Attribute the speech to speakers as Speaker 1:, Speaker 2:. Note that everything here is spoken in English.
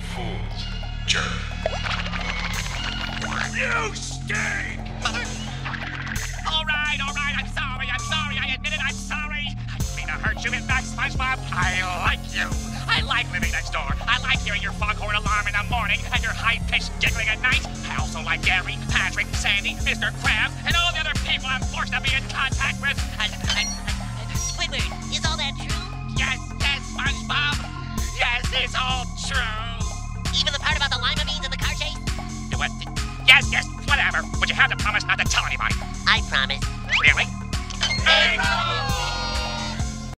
Speaker 1: Fools. Jerk. You stink!
Speaker 2: All right, I'm sorry, I admit it, I'm sorry. I didn't mean to hurt you. In fact, SpongeBob, I like you. I like living next door. I like hearing your foghorn alarm in the morning and your high-pitched giggling at night. I also like Gary, Patrick, Sandy, Mr. Krabs, and all the other people I'm forced to be in contact with. And
Speaker 3: Squidward, is all that true?
Speaker 2: yes, SpongeBob. Yes, it's all true.
Speaker 3: Even the part about the lima beans and the car chase?
Speaker 2: What? Yes, whatever. But you have to promise not to tell anybody.
Speaker 3: I promise.
Speaker 2: Really?
Speaker 1: Hey,